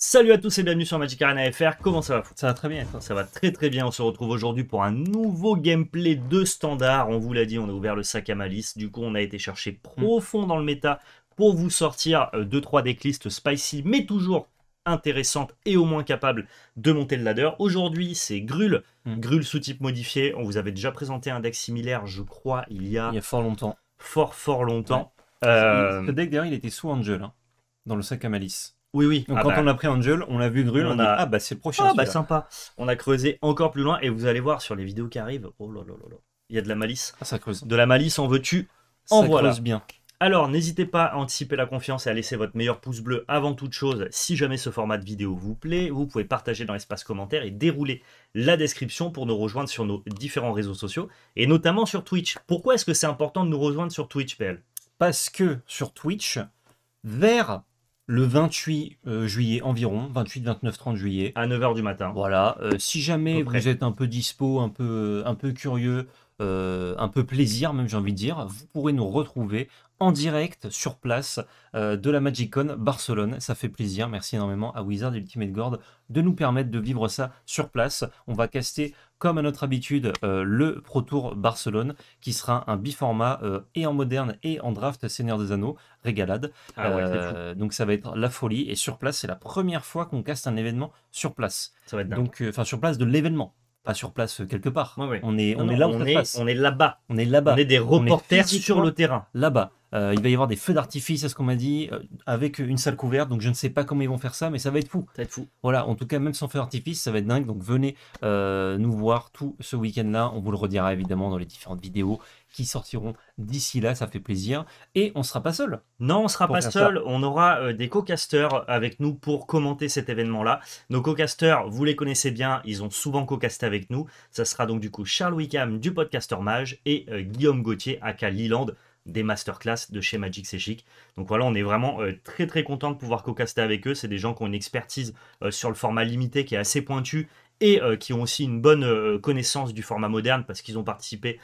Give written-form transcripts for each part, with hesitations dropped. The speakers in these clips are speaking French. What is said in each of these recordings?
Salut à tous et bienvenue sur Magic Arena FR, comment ça va? Ça va très bien. Ça va très très bien, on se retrouve aujourd'hui pour un nouveau gameplay de standard. On vous l'a dit, on a ouvert le sac à malice, du coup on a été chercher profond dans le méta pour vous sortir 2-3 decklists spicy, mais toujours intéressantes et au moins capables de monter le ladder. Aujourd'hui c'est Gruul, Gruul sous type modifié. On vous avait déjà présenté un deck similaire, je crois, il y a fort longtemps. Fort longtemps. Ouais. Ce deck d'ailleurs il était sous Angel, hein, dans le sac à malice. Oui. Donc quand on a pris Angel, on a vu Gruul, on a dit, ah bah c'est le prochain. Ah bah sympa. On a creusé encore plus loin et vous allez voir sur les vidéos qui arrivent, oh là là là là, il y a de la malice. Ah, ça creuse. De la malice en veux-tu, en ça voilà. Creuse bien. Alors n'hésitez pas à anticiper la confiance et à laisser votre meilleur pouce bleu avant toute chose. Si jamais ce format de vidéo vous plaît, vous pouvez partager dans l'espace commentaire et dérouler la description pour nous rejoindre sur nos différents réseaux sociaux et notamment sur Twitch. Pourquoi est-ce que c'est important de nous rejoindre sur Twitch, PL? Parce que sur Twitch, vers le 28 juillet environ, 28, 29, 30 juillet. À 9 h du matin. Voilà, si jamais vous êtes un peu dispo, un peu curieux, un peu plaisir même j'ai envie de dire, vous pourrez nous retrouver en direct sur place de la MagicCon Barcelone. Ça fait plaisir, merci énormément à Wizard Ultimate Guard de nous permettre de vivre ça sur place. On va caster comme à notre habitude le Pro Tour Barcelone qui sera un biformat et en moderne et en draft Seigneur des Anneaux, régalade. Donc ça va être la folie et sur place c'est la première fois qu'on caste un événement sur place. Ça va être dingue. Donc enfin sur place de l'événement. Pas sur place quelque part. Ouais. On est là où ça se passe. On est là-bas. On est là-bas. On est des reporters sur le terrain. Là-bas. Il va y avoir des feux d'artifice, c'est ce qu'on m'a dit, avec une salle couverte. Donc je ne sais pas comment ils vont faire ça, mais ça va être fou. Ça va être fou. Voilà, en tout cas, même sans feux d'artifice, ça va être dingue. Donc venez nous voir tout ce week-end-là. On vous le redira évidemment dans les différentes vidéos qui sortiront d'ici là. Ça fait plaisir. Et on ne sera pas seul. Non, on ne sera pas seul. On aura des co-casters avec nous pour commenter cet événement-là. Nos co-casters, vous les connaissez bien. Ils ont souvent co-casté avec nous. Ça sera donc du coup Charles Wickham du Podcaster Mage et Guillaume Gauthier aka Leland des masterclass de chez Magic C'est Chic. Donc voilà, on est vraiment très très content de pouvoir co-caster avec eux. C'est des gens qui ont une expertise sur le format limité qui est assez pointue et qui ont aussi une bonne connaissance du format moderne parce qu'ils ont participé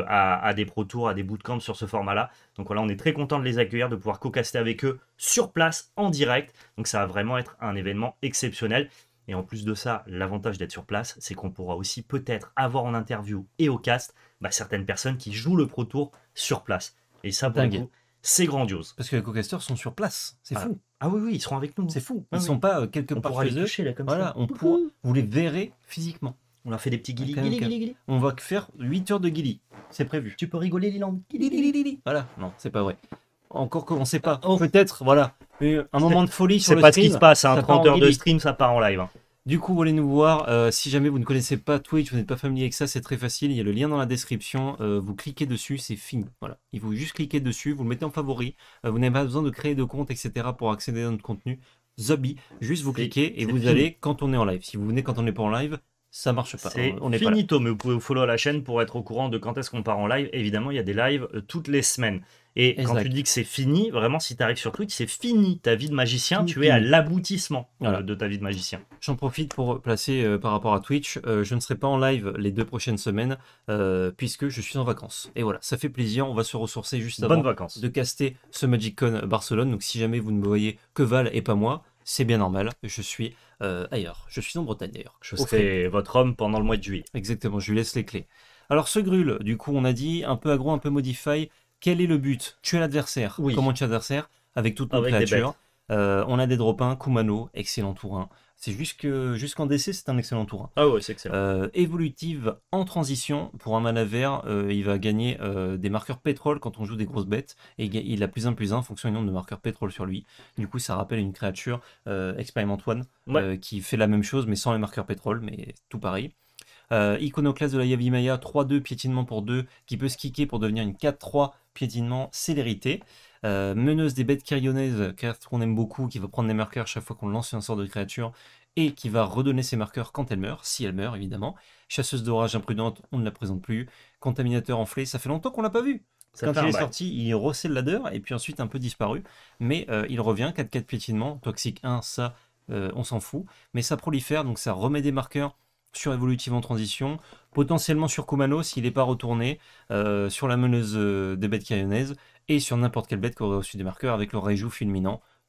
à des Pro Tours, à des bootcamps sur ce format-là. Donc voilà, on est très content de les accueillir, de pouvoir co-caster avec eux sur place, en direct. Donc ça va vraiment être un événement exceptionnel. Et en plus de ça, l'avantage d'être sur place, c'est qu'on pourra aussi peut-être avoir en interview et au cast certaines personnes qui jouent le Pro Tour sur place. Et ça, pour le coup, c'est grandiose. Parce que les co-casters sont sur place, c'est fou. Ah oui, ils seront avec nous. C'est fou. Ils ne sont pas quelque part chez eux. Toucher, là, comme voilà, ça. Vous les verrez physiquement. On leur fait des petits guilis. On va faire 8 heures de guilis. C'est prévu. Tu peux rigoler, Liland. Voilà, non, c'est pas vrai. Encore qu'on ne sait pas. Peut-être, voilà. Un moment de folie sur le stream. C'est pas ce qui se passe. 30 heures de stream, ça part en live. Du coup, vous allez nous voir. Si jamais vous ne connaissez pas Twitch, vous n'êtes pas familier avec ça, c'est très facile. Il y a le lien dans la description. Vous cliquez dessus, c'est fini. Voilà. Il faut juste cliquer dessus, vous le mettez en favori. Vous n'avez pas besoin de créer de compte, etc. pour accéder à notre contenu. Zombie, juste vous cliquez et vous allez quand on est en live. Si vous venez quand on n'est pas en live, ça marche pas. C'est finito, mais vous pouvez vous follow à la chaîne pour être au courant de quand est-ce qu'on part en live. Évidemment, il y a des lives toutes les semaines. Et quand tu dis que c'est fini, vraiment, si tu arrives sur Twitch, c'est fini ta vie de magicien. Tu es à l'aboutissement de ta vie de magicien. J'en profite pour placer par rapport à Twitch. Je ne serai pas en live les 2 prochaines semaines puisque je suis en vacances. Et voilà, ça fait plaisir. On va se ressourcer juste avant de caster ce MagicCon Barcelone. Donc si jamais vous ne me voyez que Val et pas moi, c'est bien normal. Je suis ailleurs. Je suis en Bretagne d'ailleurs. Je serai votre homme pendant le mois de juillet. Exactement, je lui laisse les clés. Alors ce Gruul, du coup, on a dit un peu aggro, un peu modify. Quel est le but? Tuer l'adversaire. Comment tuer l'adversaire? Avec toutes nos créatures. On a des drop 1, Kumano, excellent tour 1. C'est jusqu'en DC, c'est un excellent tour 1. Ah ouais, c'est excellent. Évolutive en transition. Pour un mana vert, il va gagner des marqueurs pétrole quand on joue des grosses bêtes. Et il a +1/+1 en fonction du nombre de marqueurs pétrole sur lui. Du coup, ça rappelle une créature Experiment One qui fait la même chose mais sans les marqueurs pétrole, mais tout pareil. Iconoclaste de la Yavimaya, 3-2, piétinement pour 2, qui peut se kicker pour devenir une 4-3, piétinement, célérité. Meneuse des bêtes kyrionnaises, carte qu'on aime beaucoup, qui va prendre des marqueurs chaque fois qu'on lance un sort de créature, et qui va redonner ses marqueurs quand elle meurt, si elle meurt évidemment. Chasseuse d'orage imprudente, on ne la présente plus. Contaminateur enflé, ça fait longtemps qu'on l'a pas vu. Quand il est sorti, il rossait le ladder, et puis ensuite un peu disparu. Mais il revient, 4-4 piétinement, toxique 1, ça, on s'en fout. Mais ça prolifère, donc ça remet des marqueurs sur évolutive en transition, potentiellement sur Kumano s'il n'est pas retourné, sur la meneuse des bêtes kyrionnaises, et sur n'importe quelle bête qui aurait reçu des marqueurs avec le Reiju fulminant.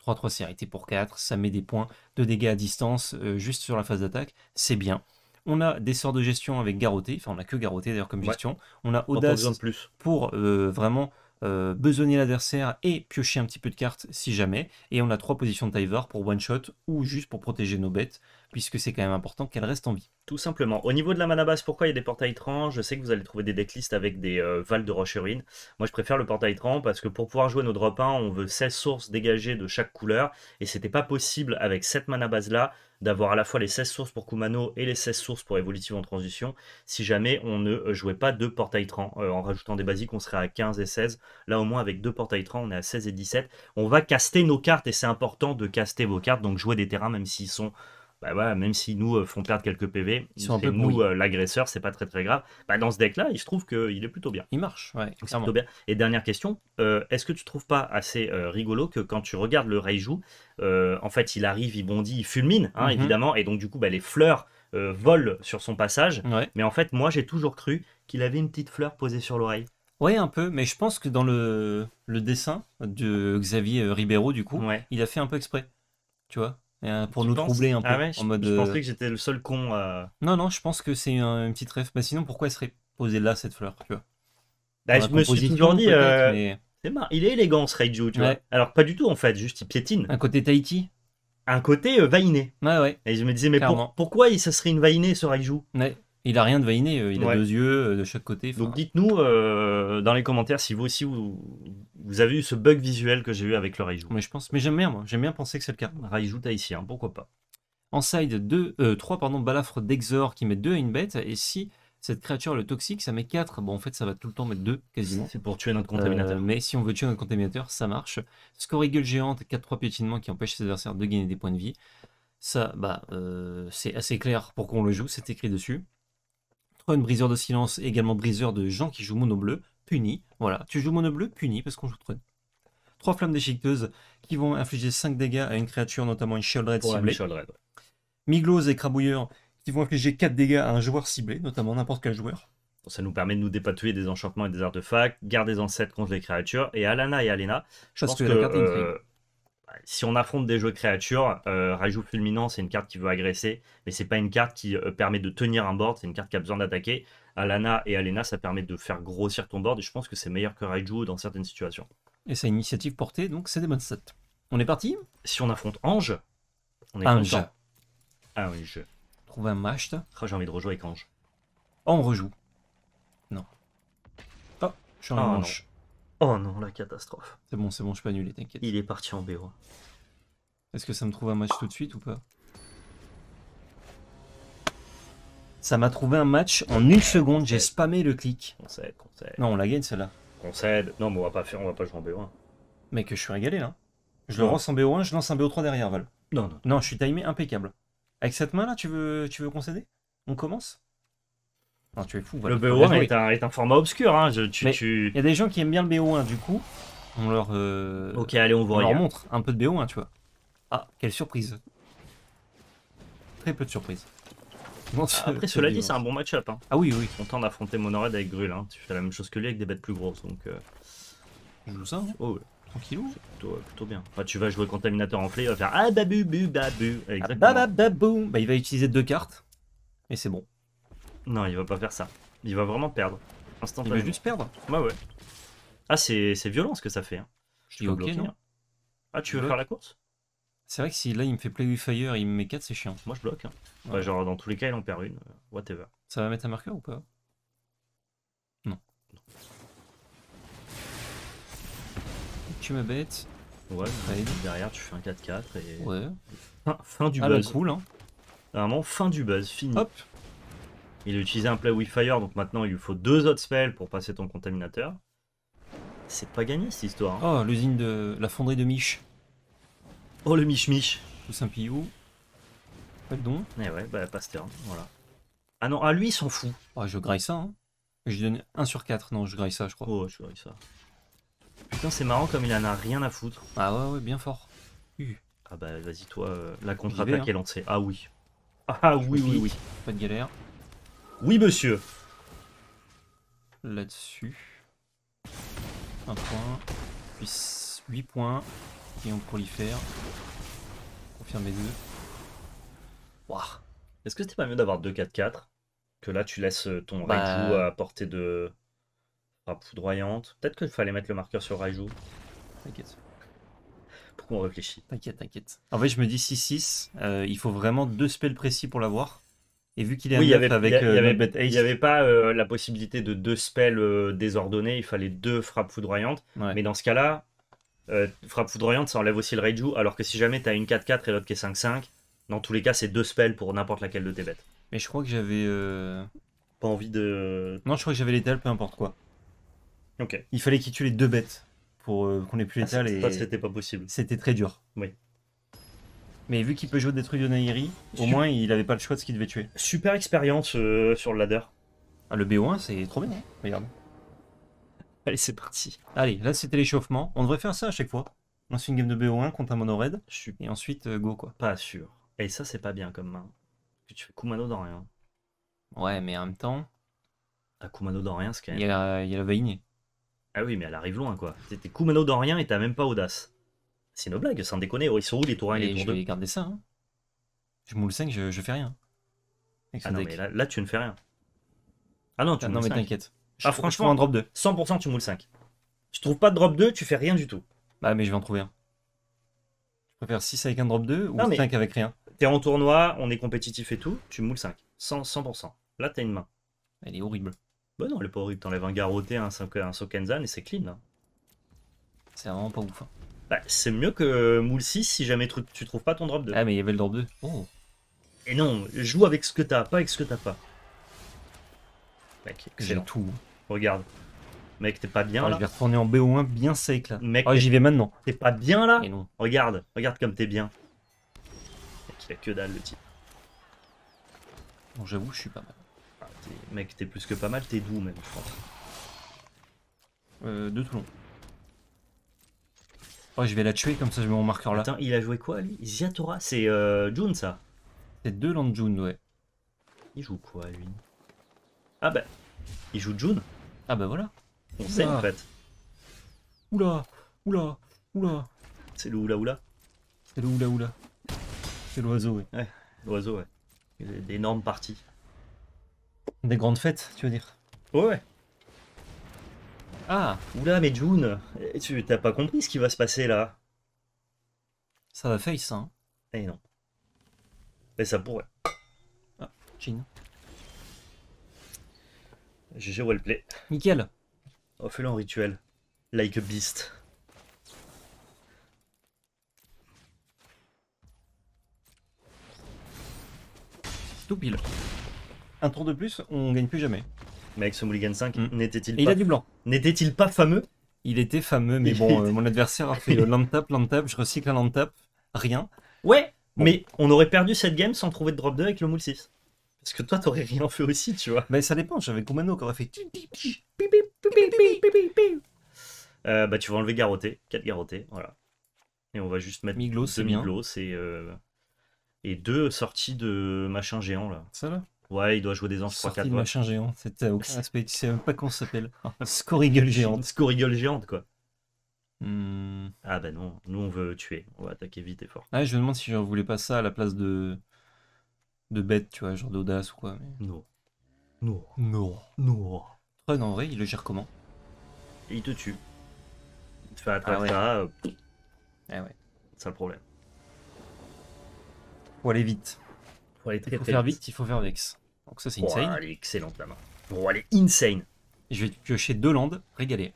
3-3 c'est arrêté pour 4, ça met des points de dégâts à distance juste sur la phase d'attaque, c'est bien. On a des sorts de gestion avec garroté, enfin on a que garroté d'ailleurs comme Ouais. gestion. On a Pas besoin audace de plus. pour vraiment besogner l'adversaire et piocher un petit peu de cartes si jamais. Et on a 3 positions de Tyvar pour one shot ou juste pour protéger nos bêtes, puisque c'est quand même important qu'elles restent en vie. Tout simplement. Au niveau de la mana base, pourquoi il y a des portails étranges? Je sais que vous allez trouver des decklists avec des Vals de Roche et Ruine. Moi, je préfère le portail étrange parce que pour pouvoir jouer nos drop 1, on veut 16 sources dégagées de chaque couleur. Et c'était pas possible avec cette mana base là d'avoir à la fois les 16 sources pour Kumano et les 16 sources pour Évolutive en transition si jamais on ne jouait pas deux portails trans. En rajoutant des basiques, on serait à 15 et 16. Là, au moins, avec deux portails trans, on est à 16 et 17. On va caster nos cartes et c'est important de caster vos cartes, donc jouer des terrains même s'ils sont. Bah voilà, même s'ils nous font perdre quelques PV, Ils sont un c'est peu nous pourris. l'agresseur, c'est pas très très grave. Bah, dans ce deck-là, il se trouve qu'il est plutôt bien. Il marche, ouais, C'est clairement. plutôt bien. Et dernière question, est-ce que tu trouves pas assez rigolo que quand tu regardes le Raiju, en fait, il arrive, il bondit, il fulmine, hein, évidemment, et donc du coup, bah, les fleurs volent sur son passage. Ouais. Mais en fait, moi, j'ai toujours cru qu'il avait une petite fleur posée sur l'oreille. Ouais, un peu, mais je pense que dans le dessin de Xavier Ribeiro, du coup, Ouais. il a fait un peu exprès, tu vois, pour Tu nous penses? troubler un peu, Ah ouais, en mode... je pensais que j'étais le seul con. Non, non, je pense que c'est une petite ref. Bah, sinon, pourquoi elle serait posée là, cette fleur, tu vois? Bah, Dans la je me suis toujours composition, dit, peut-être, mais... il est élégant ce Raiju, tu vois. Ouais, Alors pas du tout en fait, juste il piétine. un côté Tahiti. Un côté vainé. Ouais, ouais, Et je me disais, mais clairement. pourquoi ça serait une vainée ce Raiju? Ouais. Il a rien de vainé, il a Ouais. 2 yeux de chaque côté. Donc Enfin, dites-nous dans les commentaires si vous aussi vous avez eu ce bug visuel que j'ai eu avec le Raiju. mais je pense, mais j'aime bien, moi. J'aime bien penser que c'est le cas. Raiju tahitien, pourquoi pas. En side, 3 balafres d'Exor qui met 2 à une bête. Et si cette créature le toxique, ça met 4. Bon, en fait, ça va tout le temps mettre 2 quasiment. C'est pour tuer notre contaminateur. Mais si on veut tuer notre contaminateur, ça marche. Scoriggle géante, 4-3 piétinement qui empêche ses adversaires de gagner des points de vie. Ça, bah, c'est assez clair pour qu'on le joue, c'est écrit dessus. Tron, briseur de silence, également briseur de gens qui jouent mono bleu, puni. Voilà, tu joues mono bleu, puni parce qu'on joue Tron. 3 flammes déchiqueteuses qui vont infliger 5 dégâts à une créature, notamment une Shieldred Pour la ciblée. Shieldred, ouais. Miglose et Crabouilleur qui vont infliger 4 dégâts à un joueur ciblé, notamment n'importe quel joueur. Ça nous permet de nous dépatouiller des enchantements et des artefacts, garder des ancêtres contre les créatures. Et Alana et Alena, je Parce pense que que la carte est intrigue. si on affronte des jeux de créatures, Raiju Fulminant, c'est une carte qui veut agresser, mais c'est pas une carte qui permet de tenir un board, c'est une carte qui a besoin d'attaquer. Alana et Alena, ça permet de faire grossir ton board, et je pense que c'est meilleur que Raiju dans certaines situations. Et ça a une initiative portée, donc c'est des bonnes stats. On est parti? Si on affronte Ange, on est Ange. content. Ah oui, Trouver un masht. j'ai envie de rejouer avec Ange. Oh, on rejoue. Non. Oh, je suis en Oh manche. Oh non, la catastrophe. C'est bon, je peux annuler, t'inquiète. Il est parti en BO. Est-ce que ça me trouve un match tout de suite ou pas? Ça m'a trouvé un match en une seconde, j'ai spammé le clic. Concède. Non, on la gagne celle-là. Concède. Non, mais on va pas jouer en BO1. Mec, je suis régalé là. Je le Non. lance en BO1, je lance un BO3 derrière, Val. Non. Non, je suis timé impeccable. Avec cette main là, tu veux concéder? On commence? Non, tu es fou, Val. Le BO1 est un format obscur. Hein. Il y a des gens qui aiment bien le BO1, du coup, on leur, Ok, allez, on on va leur montre un peu de BO1, tu vois. Ah, quelle surprise. Très peu de surprises. Non, Après, cela dit, c'est un bon match-up. Hein. Ah oui, oui. Content d'affronter Monored avec Grul. Hein. Tu fais la même chose que lui avec des bêtes plus grosses. Donc, Je joue ça, hein, oh, ouais, tranquillou. plutôt bien. Enfin, tu vas jouer Contaminateur en flé, il va faire ah babu bu babu. Ah, Exactement. boum. Bah, il va utiliser 2 cartes. Et c'est bon. Non, il va pas faire ça. Il va vraiment perdre. Il Instantanément. va juste perdre. Ouais. Ah, c'est violent ce que ça fait. Hein. Je dis ok, bloquer, non? hein. Ah, tu veux bloque. faire la course? C'est vrai que si là il me fait play with fire, il me met 4, c'est chiant. Moi, je bloque. Hein. Ouais. Bah, genre, dans tous les cas, il en perd une. Whatever. Ça va mettre un marqueur ou pas? Non. Tu me bêtes. Ouais, Trade. derrière, tu fais un 4-4 et. Ouais. Fin du Ah là, buzz. cool, hein. Vraiment, fin du buzz, fini. Hop. Il a utilisé un play with fire, donc maintenant il lui faut 2 autres spells pour passer ton contaminateur. C'est pas gagné cette histoire. Hein. Oh, l'usine de la fonderie de Mich. Oh, le mich-mich. Tous un pillou. Pas de don. Eh ouais, bah Pasteur, voilà. Ah non, ah lui il s'en fout. Oh, je graille ça, hein. Je donne 1 sur 4. Non, je graille ça, je crois. Oh, je vois ça. Putain, c'est marrant comme il en a rien à foutre. Ah ouais, bien fort. Ah bah vas-y, toi, la J'y vais, contre-attaque hein. est lancée. Ah oui. Ah oui. Pas de galère. Oui, monsieur. Là-dessus. 1 point. Puis 8 points. Champignon prolifère. Confirmer 2. Waouh. Est-ce que c'était pas mieux d'avoir 2-4-4? Que là, tu laisses ton Bah. Raiju à portée de frappe foudroyante. Peut-être qu'il fallait mettre le marqueur sur Raiju. T'inquiète. Pourquoi on réfléchit? T'inquiète, t'inquiète. En fait, je me dis 6-6, il faut vraiment 2 spells précis pour l'avoir. Et vu qu'il est à Oui, 9 avec Notebet il y Haste, avait pas la possibilité de 2 spells désordonnés, il fallait 2 frappes foudroyantes. ouais. Mais dans ce cas-là, frappe foudroyante, ça enlève aussi le Raiju, alors que si jamais tu as une 4-4 et l'autre qui est 5-5, dans tous les cas, c'est 2 spells pour n'importe laquelle de tes bêtes. Mais je crois que j'avais. Pas envie de... Non, je crois que j'avais l'étal, peu importe quoi. Ok. Il fallait qu'il tue les 2 bêtes pour qu'on ait plus l'étal Ça, et c'était pas possible. c'était très dur. Oui. Mais vu qu'il peut jouer des trucs de Nairi, au moins il avait pas le choix de ce qu'il devait tuer. Super expérience sur le ladder. Ah, le BO1, c'est trop bien, hein. Regarde. Allez, c'est parti. Allez, là c'était l'échauffement. On devrait faire ça à chaque fois. On se fait une game de BO1 contre un mono raid Je suis et ensuite go quoi. pas sûr. Et ça, c'est pas bien comme main. Tu fais Kumano dans rien. Ouais, mais en même temps, Ah, Kumano dans rien, c'est quand il même... y a la Vaigne. Ah oui, mais elle arrive loin, quoi. T'es Kumano dans rien et t'as même pas audace. C'est une blague, sans déconner. Oh, ils sont où les tours 1 et les Et tours je 2? vais garder ça. Hein. Je moule 5, je fais rien. Avec ce Ah non, deck. mais là, tu ne fais rien. Ah non, tu Ah, non, moules mais 5. t'inquiète. Ah, Je franchement, trouve un drop 2. 100% tu moules 5. Tu trouves pas de drop 2, tu fais rien du tout. Bah, mais je vais en trouver un. Je préfère 6 avec un drop 2 ou Non, mais- 5 avec rien. T'es en tournoi, on est compétitif et tout, tu moules 5. 100%. Là, t'as une main. Elle est horrible. Bah non, elle est pas horrible. T'enlèves un garroté, un Sokenzan et c'est clean. Hein. C'est vraiment pas ouf. Hein. Bah, c'est mieux que moule 6 si jamais tu trouves pas ton drop 2. Ah, mais il y avait le drop 2. Oh. Et non, joue avec ce que t'as, pas avec ce que t'as pas. Mec, J'ai excellent. tout. Regarde. Mec, t'es pas bien Alors, là. je vais retourner en BO1 bien sec là. Mec, Ah, j'y vais maintenant. t'es pas bien là. Et non. Regarde comme t'es bien. Mec, il a que dalle le type. Bon, j'avoue, je suis pas mal. Ah, mec, t'es plus que pas mal, t'es doux même, je pense. De Toulon. Oh, je vais la tuer comme ça, je mets mon marqueur là. Attends, il a joué quoi lui? Ziatora, c'est June ça. C'est 2 Landjun, ouais. Il joue quoi lui? Ah bah, il joue June. Ah, bah voilà. On sait Oula. en fait. Oula, oula, oula. C'est le oula oula. C'est le oula oula. C'est l'oiseau, ouais. L'oiseau, ouais. D'énormes parties. Des grandes fêtes, tu veux dire. Ouais. Ah, Oula, mais June, tu t'as pas compris ce qui va se passer là? ça va face, hein. Eh non. Mais ça pourrait. Chin. GG Wellplay. Nickel. Oh, fais-le en rituel. Like a beast. Tout pile. Un tour de plus, on gagne plus jamais. Mais avec ce Mulligan 5, Mm. n'était-il Et il pas... a du blanc. N'était-il pas fameux? Il était fameux, mais Il bon, était- mon adversaire a fait land tap, je recycle un land tap, rien. Ouais, Bon. mais on aurait perdu cette game sans trouver de drop 2 avec le moule 6. Parce que toi, t'aurais rien fait aussi, tu vois. Mais ça dépend, j'avais Kumano qui aurait fait. Bah, tu vas enlever garroté, 4 garrotés, voilà. Et on va juste mettre Miglos, c'est deux bien. Miglos et 2 sorties de machin géant là. Ça là. Ouais, il doit jouer des anges Sortie 3-4. de machin géant, c'était aucun aspect, tu sais même pas comment ça s'appelle. Scoriggle géante. Une scoriggle géante, quoi. Hmm. Ah bah non, nous on veut tuer, on va attaquer vite et fort. Ah, je me demande si je voulais pas ça à la place de bête, tu vois, genre d'audace ou quoi. Mais... Non. Non. Non. Non. Trun, en vrai, il le gère comment? Et il te tue. Il te fait attaquer ouais. ça, Ah ouais. c'est ça le problème. Faut aller vite. Faut aller Il très faut très faire vite, il faut faire Vex. Donc ça, c'est insane. Elle est excellente la main. Oh, elle est insane. Je vais piocher 2 landes, régaler.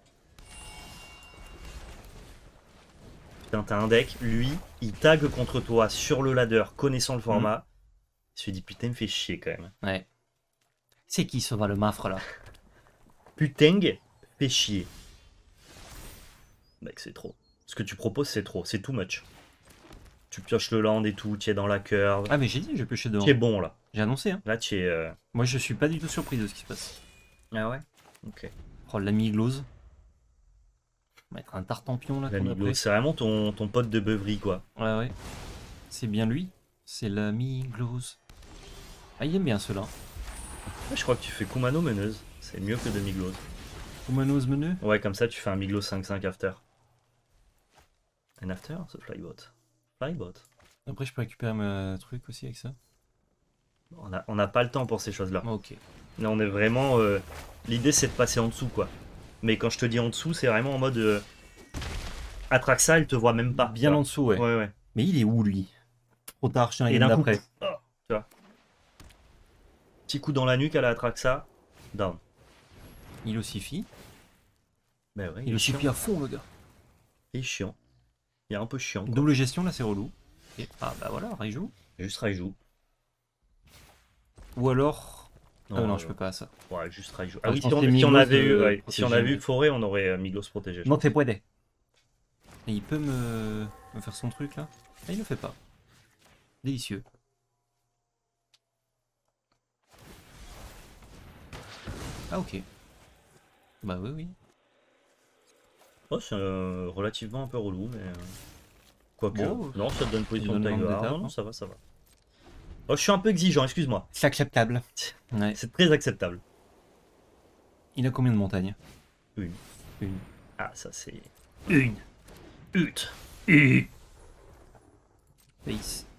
Putain, t'as un deck, lui, il tag contre toi sur le ladder, connaissant le format. Il se dit putain, il me fait chier quand même. Ouais. C'est qui ce va le mafre là? Putain, fait chier. Mec, c'est trop. Ce que tu proposes, c'est trop. C'est too much. Tu pioches le land et tout, tu es dans la curve. Ah, mais j'ai dit, je vais piocher 2 Tu es landes. bon là. J'ai annoncé, hein. Là, tu es. Moi, je suis pas du tout surpris de ce qui se passe. Ah ouais? Ok. Oh, l'ami Glose. On va mettre un tartampion là. qu'on a L'ami pris. c'est vraiment ton pote de beuverie quoi. Ouais, ouais. C'est bien lui. C'est l'ami Glose. Ah, il aime bien ceux-là. Ouais, je crois que tu fais Kumano meneuse. C'est mieux que de Miglos. Kumano's menu. Ouais, comme ça, tu fais un Miglos 5-5 after. And after, the flybot. Flybot. Après, je peux récupérer ma truc aussi avec ça. On n'a pas le temps pour ces choses-là. Ok. Là, on est vraiment... L'idée, c'est de passer en dessous, quoi. Mais quand je te dis en dessous, c'est vraiment en mode... Atraxa, elle te voit même pas. Bien en dessous, ouais. Ouais. Mais il est où, lui? Trop tard, je tiens la Et game d'un coup, d'après. oh, tu vois. Petit coup dans la nuque à la Atraxa. Down. Il ossifie. Ben ouais, Il est ossifie chiant. à fond, le gars. Il est chiant. Il est un peu chiant, quoi. Double gestion, là, c'est relou. Et... Ah, bah voilà, Raiju. Juste Raiju. Ou alors... Non, non, je peux pas, ça. Ouais, juste Raiju. Ah, Ah oui, je si pensais on Miglos, avait eu, si protéger, on avait mais- eu Forêt, on aurait Miglos protégé. je Non, pense. t'es puede. Et il peut me faire son truc, là? Ah, il le fait pas. Délicieux. Ah, ok. Bah oui. Oh, c'est relativement un peu relou, mais... Quoique... Bon, non, ça te donne position ça de me donne Tiger. l'étape, Non, hein. ça va. Oh, je suis un peu exigeant, excuse-moi. C'est acceptable. Ouais. C'est très acceptable. Il a combien de montagnes? Une. Une. Ah, ça c'est... Une. Face.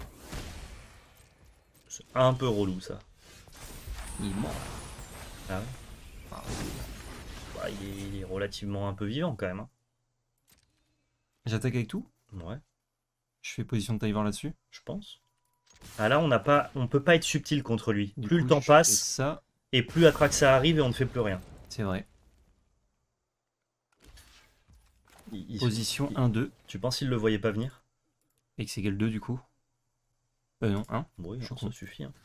C'est un peu relou, ça. Il est mort. Ah ouais. Ah, Bah, il est relativement un peu vivant, quand même. Hein. J'attaque avec tout? Ouais, Je fais position de Tiger là-dessus. je pense. Ah là, on peut pas être subtil contre lui. Du Plus coup, le temps je fais passe, ça, et plus Atraxa arrive et on ne fait plus rien. c'est vrai. Il- Position il- 1-2. Tu penses qu'il le voyait pas venir? X égale 2 du coup. Non, 1. Oui, Je suis non, ça con. suffit. Hein.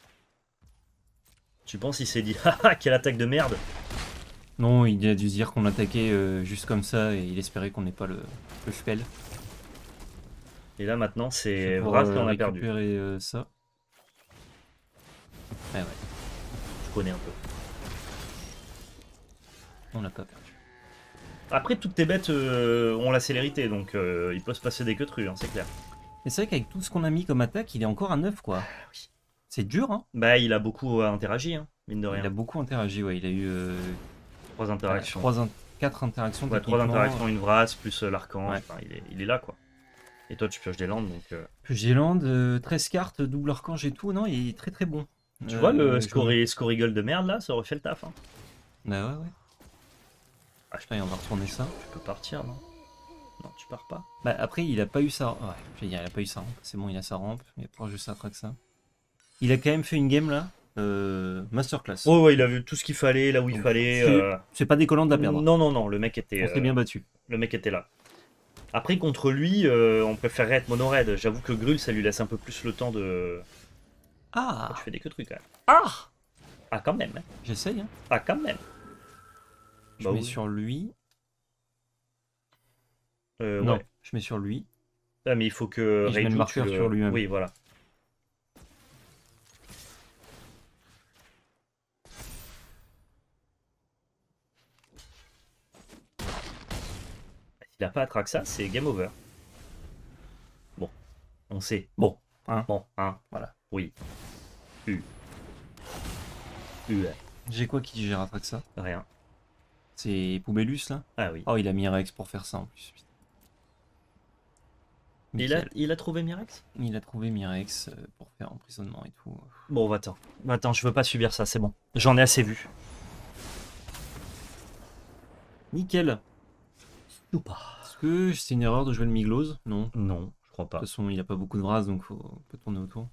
Tu penses qu'il s'est dit, haha, quelle attaque de merde? Non, il a dû se dire qu'on l'attaquait juste comme ça et il espérait qu'on n'ait pas le spell. Et là, maintenant, c'est Pour Vras qui en a perdu. récupérer ça. Ouais. Je connais un peu. On l'a pas perdu. Après, toutes tes bêtes ont la célérité, donc il peut se passer des queutrus, hein, c'est clair. Mais c'est vrai qu'avec tout ce qu'on a mis comme attaque, il est encore à 9 quoi. oui. C'est dur, hein. Bah, il a beaucoup interagi, hein, mine de rien. Il a beaucoup interagi, ouais. Il a eu 3 interactions. 4 interactions. Ouais, 3 techniquement. interactions, une Vras, plus l'archange. Ouais. Enfin, il est là, quoi. Et toi, tu pioches des landes, donc... Plus Géland, 13 cartes, double archange et tout. Non, il est très très bon. Tu vois le je- Scoriggle de merde, là, ça aurait fait le taf, hein. Bah ouais. Ah, Putain, et on va retourner ça. Tu peux partir, non? Non, tu pars pas. Bah après, il a pas eu sa... Ouais, je vais dire, il a pas eu sa rampe. C'est bon, il a sa rampe. Il va pouvoir juste attraquer ça. Il a quand même fait une game là. Masterclass. Oh, ouais, il a vu tout ce qu'il fallait, là où il Donc, fallait. C'est pas décollant de la perdre. Non, le mec On était... s'est bien battu. Le mec était là. Après, contre lui, on préférerait être mono-red. J'avoue que Grul, ça lui laisse un peu plus le temps de... Ah, Tu fais des que trucs, quand même. ah Ah, quand même. Hein. J'essaye, hein. Ah, quand même. Je Bah mets oui. sur lui. Ouais. Non, je mets sur lui. Ah, mais il faut que Et je mets le Reiju, marqueur sur lui-même. Oui, voilà. S'il n'a pas Atraxa, c'est game over. Bon, on sait. Bon, hein. Bon, hein, voilà. Oui. U. U. J'ai quoi qui gère attraque ça? Rien. C'est Poubellus là? Ah oui. Oh, il a mis Rex pour faire ça en plus. Nickel. Il a trouvé Mirex? Il a trouvé Mirex pour faire emprisonnement et tout. Bon, va-t'en. Va-t'en, je veux pas subir ça, c'est bon. J'en ai assez vu. Nickel. Ou pas. Est-ce que c'est une erreur de jouer le Miglose? Non. De Non, je crois pas. toute façon, il a pas beaucoup de bras donc on peut tourner autour.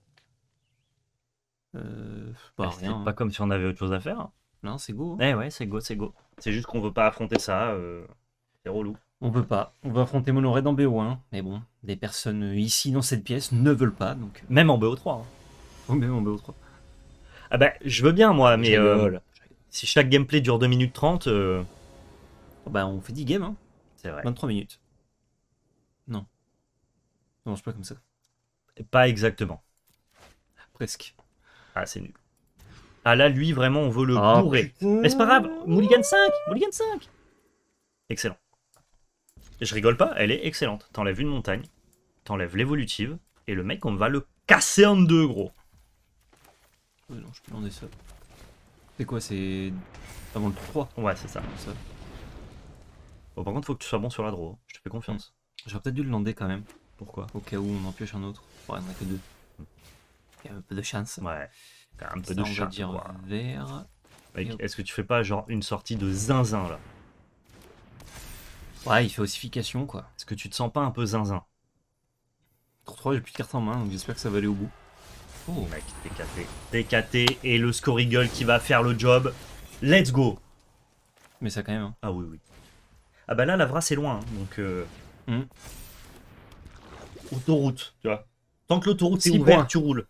Bah C'est rien. pas Hein. comme si on avait autre chose à faire. Hein. Non, c'est go. Hein. Eh ouais, c'est go, c'est go. C'est juste qu'on veut pas affronter ça. C'est relou. On peut pas. On va affronter Monored en BO1. Mais bon, des personnes ici dans cette pièce ne veulent pas donc. Même en BO3. Hein. Ou même en BO3. Ah bah, je veux bien, moi, mais Je rigole. si chaque gameplay dure 2 minutes 30, Bah, on fait 10 games, hein. c'est vrai. 23 minutes. Non. Ça marche pas comme ça. Pas exactement. Presque. Ah, c'est nul. Ah là, lui, vraiment, on veut le Ah, bourrer. putain. Mais c'est pas grave, Mulligan 5 Mulligan 5 Excellent. Je rigole pas, elle est excellente. T'enlèves une montagne, t'enlèves l'évolutive, et le mec, on va le casser en deux, gros. Non, je peux demander ça. C'est quoi, c'est avant le 3 Ouais, c'est ça. ça. Bon, par contre, faut que tu sois bon sur la draw. Je te fais confiance. J'aurais peut-être dû le lander quand même, Pourquoi? au cas où on en pioche un autre. Ouais, on en a que deux. Il y a un peu de chance. Ouais, t'as un peu Ça, de on va chat, dire quoi. vert. Mec, Et hop. est-ce que tu fais pas genre une sortie de zinzin là? Ouais, il fait ossification, quoi. Est-ce que tu te sens pas un peu zinzin? Tour 3, j'ai plus de cartes en main, donc j'espère que ça va aller au bout. Oh, Mec, TKT. TKT et le Scoriggle qui va faire le job. Let's go! mais ça quand même. Hein. Ah oui, oui. Ah bah là, la Vra, c'est loin, hein, donc... Hmm. Autoroute, tu vois. Tant que l'autoroute est 6 ouverte, points. tu roules.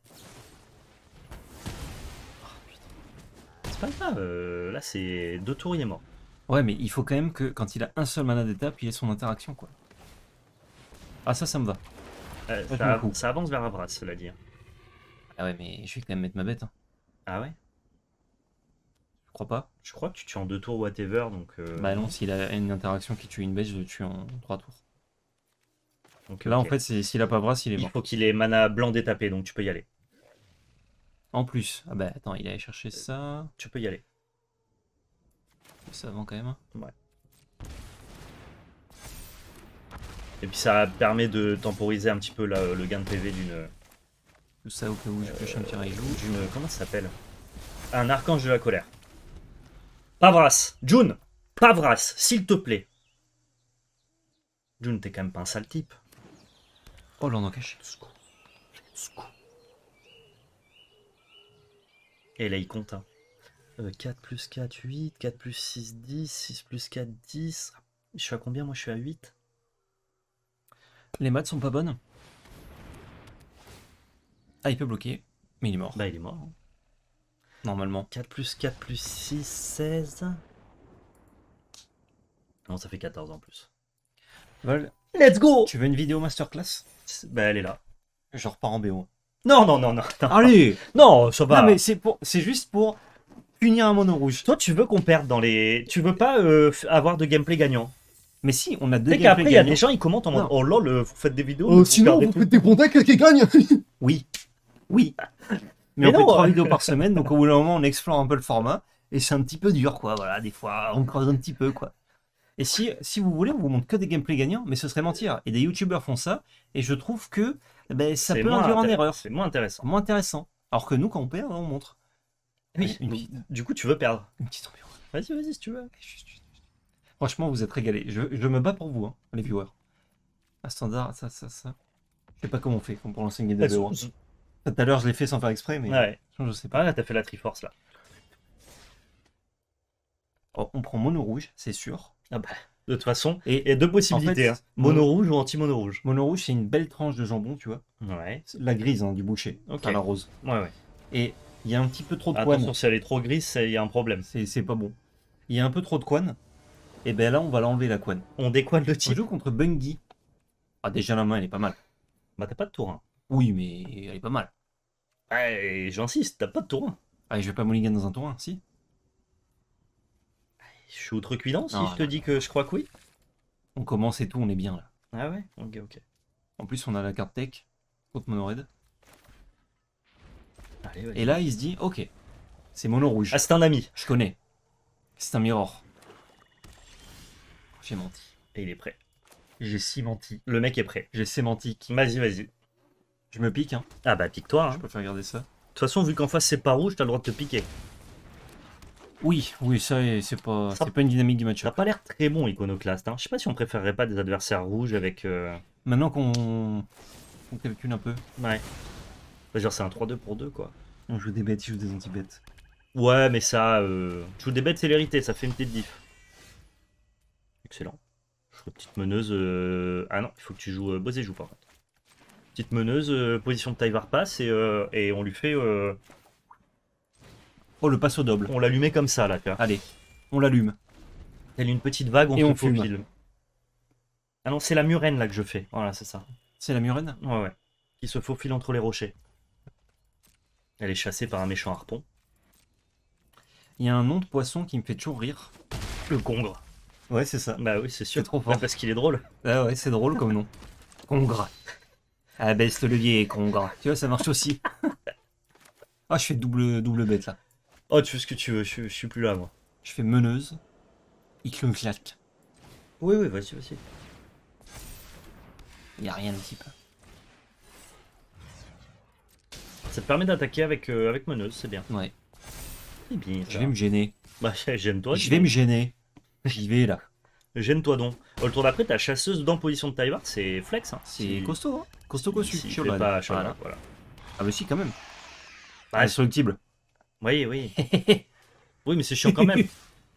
C'est pas grave, là, c'est 2 tours, il est mort. Ouais, mais il faut quand même que quand il a un seul mana d'étape, il ait son interaction, quoi. Ah, ça me va. Ça, je m'en fous. Ça avance vers la Vra, cela dit. Ah ouais, mais je vais quand même mettre ma bête. Hein. Ah ouais? Je crois pas. Je crois que tu tues en 2 tours whatever, donc... Bah non, s'il a une interaction qui tue une bête, je le tue en 3 tours. donc, Là, ok. en fait, s'il a pas Brass, il est Il mort. faut qu'il ait mana blanc détapé, donc tu peux y aller. En plus. Ah bah attends, il allait chercher ça. Tu peux y aller. Ça avant quand même. Ouais. Et puis ça permet de temporiser un petit peu le gain de PV d'une... Tout ça au cas où je pioche un petit rajout. Comment ça s'appelle? Un archange de la colère. Pavras! June! Pavras, s'il te plaît! June, t'es quand même pas un sale type. Oh là, on en cache. Et là, il compte. Hein. 4 plus 4, 8. 4 plus 6, 10. 6 plus 4, 10. Je suis à combien? Moi, je suis à 8. Les maths sont pas bonnes. Ah, il peut bloquer. Mais il est mort. Bah, il est mort. Hein. Normalement. 4 plus 4 plus 6, 16. Non, ça fait 14 en plus. Vol, Let's go! tu veux une vidéo masterclass? Bah, elle est là. Je repars en BO. Non, non, non, non. Non, Allez! non ça va. Non, mais c'est juste pour punir un mono rouge. Toi, tu veux qu'on perde dans les... Tu veux pas avoir de gameplay gagnant. Mais si, on a deux Tu sais qu'après, il y a gameplays des gens, ils commentent en mode Non. oh lol, vous faites des vidéos. mais vous sinon, perdez vous tout faites le des bons decks qui gagnent. Oui. Oui. Mais on non, fait 3 vidéos par semaine, donc au bout d'un moment, on explore un peu le format. Et c'est un petit peu dur, quoi. Voilà, des fois, on creuse un petit peu, quoi. Et si vous voulez, on vous montre que des gameplays gagnants, mais ce serait mentir. Et des youtubeurs font ça, et je trouve que ben, ça C'est peut moins induire en intér- erreur. C'est moins intéressant. C'est moins intéressant. Alors que nous, quand on perd, on montre. Oui, Une petite, du coup, tu veux perdre. une petite ambiance. Vas-y, vas-y, si tu veux. Franchement, vous êtes régalés. Je me bats pour vous, hein, les viewers. Un standard, ça. Je sais pas comment on fait pour lancer une game de BO. Tout à l'heure, je l'ai fait sans faire exprès, mais Ouais. je sais pas. Ah, là, t'as fait la Triforce, là. Oh, on prend mono rouge, c'est sûr. Ah bah, de toute façon, Et il y a deux possibilités. en fait, hein. Mono rouge ou anti-mono rouge. mono rouge, c'est une belle tranche de jambon, tu vois. Ouais. C'est la grise hein, du boucher, Ok. enfin la rose. Ouais, ouais. Et il y a un petit peu trop de Attention, couane. si elle est trop grise, il y a un problème. C'est pas bon. Il y a un peu trop de couane. Et ben là, on va l'enlever la couane. On décoine le On type. joue contre Bungie. Ah, déjà la main, elle est pas mal. Bah, t'as pas de tour 1. Oui, mais elle est pas mal. Ouais, j'insiste, t'as pas de tour 1. Allez, je vais pas mulligan dans un tour 1, si. Je suis outrecuidant si Non, je te non. dis que je crois que oui. On commence et tout, on est bien là. Ah ouais. Ok, ok. En plus, on a la carte tech contre mono red. Allez, vas-y. Et là, il se dit, ok, c'est mono rouge. Ah, c'est un ami. Je connais. C'est un mirror. J'ai menti. Et il est prêt. J'ai si menti. Le mec est prêt. J'ai sémantique. Vas-y, vas-y. Je me pique, hein. Ah bah, pique-toi. Hein. Je préfère garder ça. De toute façon, vu qu'en face c'est pas rouge, t'as le droit de te piquer. Oui, ça, c'est pas Ça- une dynamique du Ça match. n'a pas l'air très bon, Iconoclast. Hein. Je sais pas si on préférerait pas des adversaires rouges avec. Maintenant qu'on calcule un peu, Ouais. Genre, c'est un 3-2 pour 2, quoi. on joue des bêtes, il joue des anti-bêtes. Ouais, mais ça. Tu joues des bêtes célérité, ça fait une petite diff. Excellent. Je ferai petite meneuse. Ah non, il faut que tu joues Bosé joue par contre. Petite meneuse, position de Tyvar pass et on lui fait. Oh, le passe au double. On l'allumait comme ça là, tu vois. Allez, on l'allume. Telle une petite vague, on Et se on fume. faufile. Ah non, c'est la murène là que je fais. Voilà, c'est ça. C'est la murène. Ouais, ouais. Qui se faufile entre les rochers. Elle est chassée par un méchant harpon. Il y a un nom de poisson qui me fait toujours rire. Le congre. Ouais, c'est ça. Bah oui, c'est sûr. C'est trop fort. Ouais, parce qu'il est drôle. Ah ouais, c'est drôle comme nom. Congre. Ah, baisse le levier, congre. Tu vois, ça marche aussi. Ah, je fais double bête là. Oh, tu fais ce que tu veux, je suis plus là, moi. Je fais meneuse. Iconoclast. Oui, oui, vas-y, vas-y. Il n'y a rien de type. Ça te permet d'attaquer avec meneuse, c'est bien. Ouais. C'est bien Je ça. vais me gêner. Bah, gêne-toi. Je vais me gêner. J'y vais là. Gêne-toi donc. Le tour d'après, ta chasseuse dans position de tailleur, c'est flex. Hein. C'est costaud, hein. Costaud cossu. Si, Shieldred. pas Voilà. Shieldred, voilà. Ah bah si, quand même. Bah, Indestructible. oui, oui. Oui, mais c'est chiant quand même.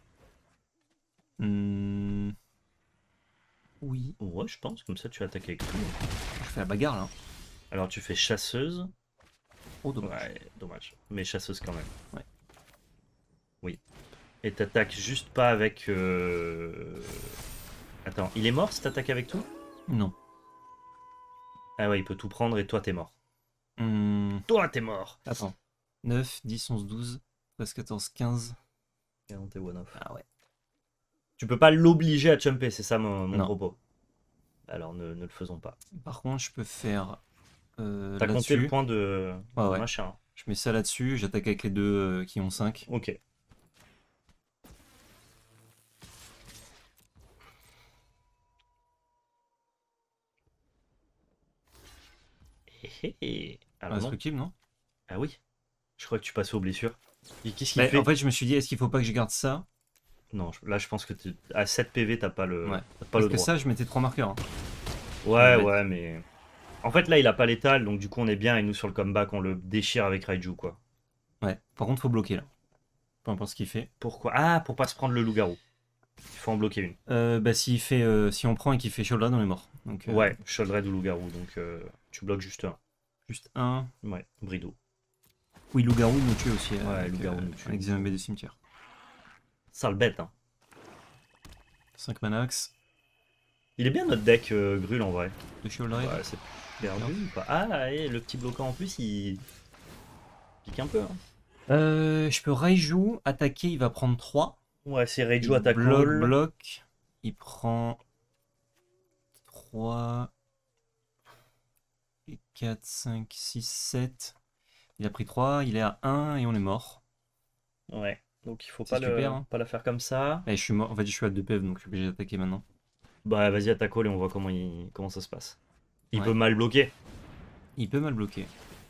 Hmm. Oui. Ouais, je pense, comme ça tu attaques avec tout. Je fais la bagarre là. Alors tu fais chasseuse. Oh, dommage. Ouais, dommage. Mais chasseuse quand même. Ouais. Oui. Et t'attaques juste pas avec... Attends, il est mort si t'attaques avec tout? Non. Ah ouais, il peut tout prendre et toi t'es mort. Hmm. Toi t'es mort. Attends. 9, 10, 11, 12, 13, 14, 15. Et on t'est one off. Ah ouais. Tu peux pas l'obliger à jumper, c'est ça mon Non. propos. Alors ne le faisons pas. Par contre, je peux faire T'as compté là-dessus. le point de Ouais. machin. Je mets ça là-dessus, j'attaque avec les deux qui ont 5. Ok. Alors non. Indestructible, non? Ah oui. Je crois que tu passais aux blessures. Et qu'est-ce qu'il Bah, fait? en fait, je me suis dit, est-ce qu'il faut pas que je garde ça? Non, là je pense que à 7 PV t'as pas le, Ouais. t'as pas Parce le que droit. ça, je mettais 3 marqueurs. Hein. Ouais, Ouais. ouais, mais... En fait là il a pas l'étal, donc du coup on est bien et nous sur le comeback on le déchire avec Raiju quoi. Ouais. Par contre, faut bloquer là. Peu importe ce qu'il fait. Pourquoi? Ah, pour pas se prendre le loup-garou. Il faut en bloquer une. Bah, s'il fait, si on prend et qu'il fait Shieldred, on est mort. Donc, Ouais, Sholdred ou loup-garou, donc tu bloques juste un. Juste un. Ouais, Brido. Oui, loup-garou nous tue aussi. Ouais, avec, loup-garou nous tue. Avec Xenobé de cimetière. Ça le bête, hein. 5 manax. Il est bien notre deck Grul en vrai. De Shieldred. Ouais, c'est perdu ou pas? Ah, et le petit bloquant en plus il pique un peu. Hein. Je peux Raiju, attaquer, il va prendre 3. Ouais, c'est Raiju Il attaque bloque, all. bloque. Il prend 3, 4, 5, 6, 7. Il a pris 3, il est à 1 et on est mort. Ouais, donc il faut C'est pas, super, hein. pas la faire comme ça. Et je suis mort. En fait, je suis à 2 PV donc je suis obligé d'attaquer maintenant. Bah vas-y, attaque all et on voit comment ça se passe. Il Ouais. peut mal bloquer. Il peut mal bloquer.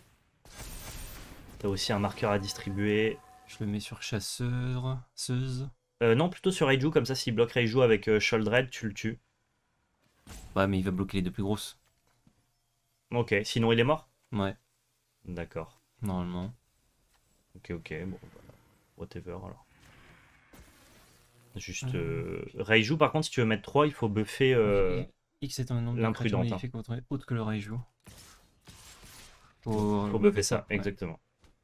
T'as aussi un marqueur à distribuer. Je le mets sur chasseur, seuse. Non, plutôt sur Raiju, comme ça s'il bloque Raiju avec Sholdred, tu le tues. Ouais, mais il va bloquer les deux plus grosses. Ok, sinon il est mort? Ouais, D'accord. normalement. Ok, bon, bah, whatever alors. Juste Raiju, par contre, si tu veux mettre 3, il faut buffer X est un nombre de l'imprudente, créatures magnifiques autre que le Raiju. faut buffer ça, ouais. exactement.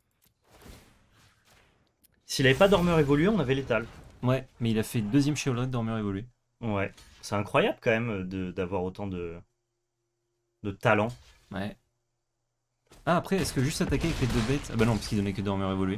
S'il avait pas dormeur évolué, on avait l'étal. Ouais, mais il a fait deuxième Shieldred dormeur évolué. Ouais, c'est incroyable quand même d'avoir autant de talent. Ouais. Ah, après, est-ce que juste attaquer avec les deux bêtes? Ah bah non, parce qu'il donnait que dormeur évolué.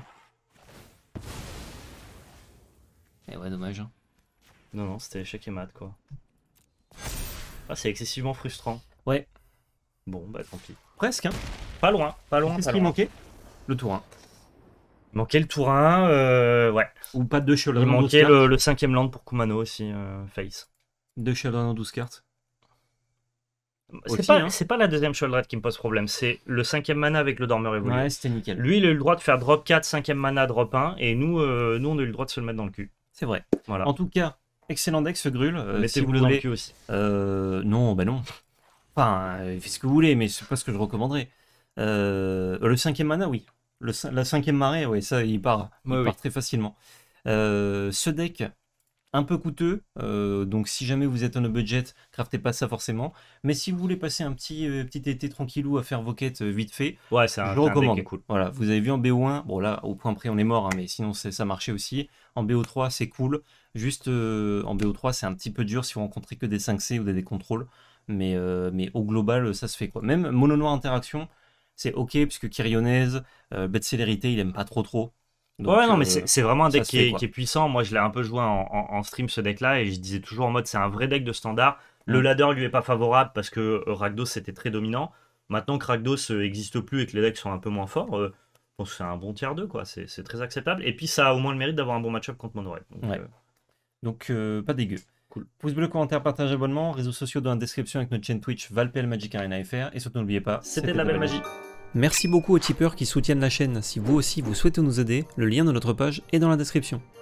Et ouais, dommage. Hein. Non, c'était échec et mat quoi. Ah, c'est excessivement frustrant. Ouais. Bon, bah tant pis. Presque, hein. Pas loin, pas loin. Qu'est-ce pas qui loin. manquait? Le tour 1. Il manquait le tour 1, ouais. Ou pas de Shieldred Il en 12 manquait cartes. le 5ème land pour Kumano aussi, face. 2 Shieldred en 12 cartes. C'est Aussi, pas, hein. c'est pas la deuxième Sholdred qui me pose problème, c'est le 5ème mana avec le dormeur évolué. Ouais, c'était nickel. Lui, il a eu le droit de faire drop 4, 5ème mana, drop 1, et nous, on a eu le droit de se le mettre dans le cul. C'est vrai. Voilà. En tout cas, excellent deck ce Grul. Si Mettez-vous vous le dans le voulez. cul aussi. Non, bah non. Enfin, faites ce que vous voulez, mais c'est pas ce que je recommanderais. Le 5ème mana, oui. La 5ème marée, ouais, ça, il part. Il part très facilement. Ce deck, un peu coûteux. Donc, si jamais vous êtes on a budget, craftez pas ça forcément. Mais si vous voulez passer un petit été tranquillou à faire vos quêtes vite fait, Ouais, je le recommande. deck qui est cool. Voilà, vous avez vu en BO1, bon là, au point près, on est mort, hein, mais sinon, ça marchait aussi. En BO3, c'est cool. Juste en BO3, c'est un petit peu dur si vous rencontrez que des 5C ou des contrôles. Mais au global, ça se fait quoi. Même mono noir interaction, c'est ok, puisque Kyrionez, bête célérité, il aime pas trop. Donc, ouais, non, mais c'est vraiment un deck qui est puissant. Moi, je l'ai un peu joué en stream ce deck-là, et je disais toujours en mode c'est un vrai deck de standard. Le ladder lui est pas favorable parce que Rakdos c'était très dominant. Maintenant que Rakdos n'existe plus et que les decks sont un peu moins forts, je pense que c'est un bon tier 2, quoi. C'est très acceptable. Et puis ça a au moins le mérite d'avoir un bon match-up contre Mono Red. Donc pas dégueu. Cool. Pouce bleu, commentaire, partage, abonnement, réseaux sociaux dans la description avec notre chaîne Twitch ValPL Magic Arena FR. Et surtout n'oubliez pas, C'était de la belle magie. Merci beaucoup aux tipeurs qui soutiennent la chaîne. Si vous aussi vous souhaitez nous aider, le lien de notre page est dans la description.